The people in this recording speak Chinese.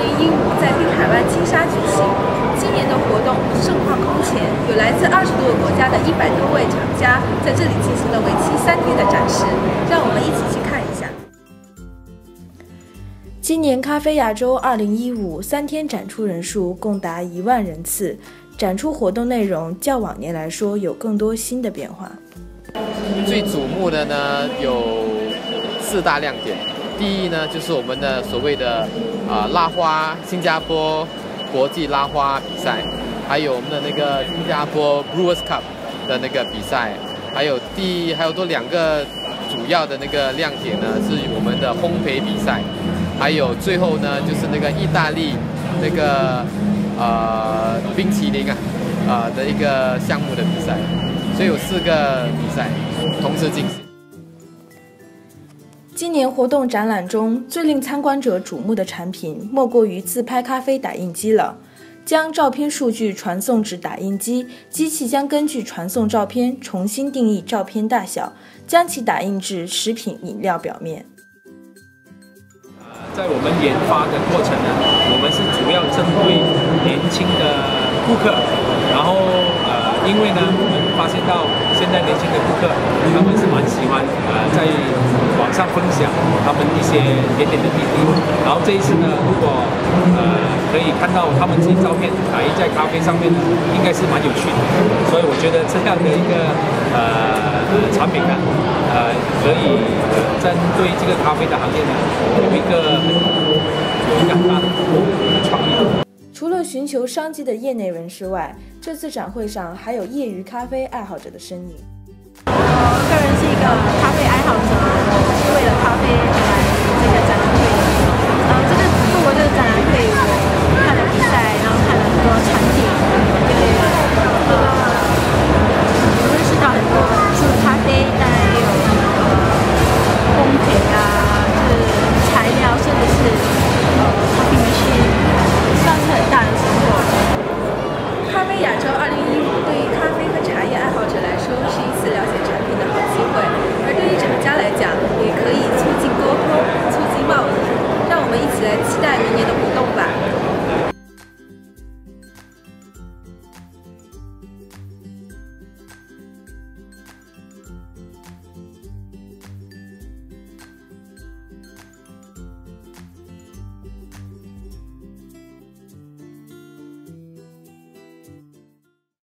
2015在滨海湾金沙举行。今年的活动盛况空前，有来自20多个国家的100多位厂家在这里进行了为期3天的展示。让我们一起去看一下。今年咖啡亚洲2015 3天展出人数共达1万人次，展出活动内容较往年来说有更多新的变化。 最瞩目的呢有4大亮点。第一呢，就是我们的所谓的拉花新加坡国际拉花比赛，还有我们的那个新加坡 Brewers Cup 的那个比赛，还有多2个主要的那个亮点呢，是我们的烘焙比赛，还有最后呢就是那个意大利那个冰淇淋的一个项目的比赛，所以有4个比赛同时进行。 今年活动展览中最令参观者瞩目的产品，莫过于自拍咖啡打印机了。将照片数据传送至打印机，机器将根据传送照片重新定义照片大小，将其打印至食品饮料表面。 在我们研发的过程呢，我们是主要针对年轻的顾客，然后因为呢，我们发现到现在年轻的顾客他们是蛮喜欢在网上分享他们一些点点的滴滴，然后这一次呢，如果可以看到他们自己照片打印在咖啡上面呢，应该是蛮有趣的，所以我觉得这样的一个产品呢，可以针对这个咖啡的行业呢，有一个很大的创意。 除了寻求商机的业内人士外，这次展会上还有业余咖啡爱好者的身影。 我个人是一个咖啡爱好者。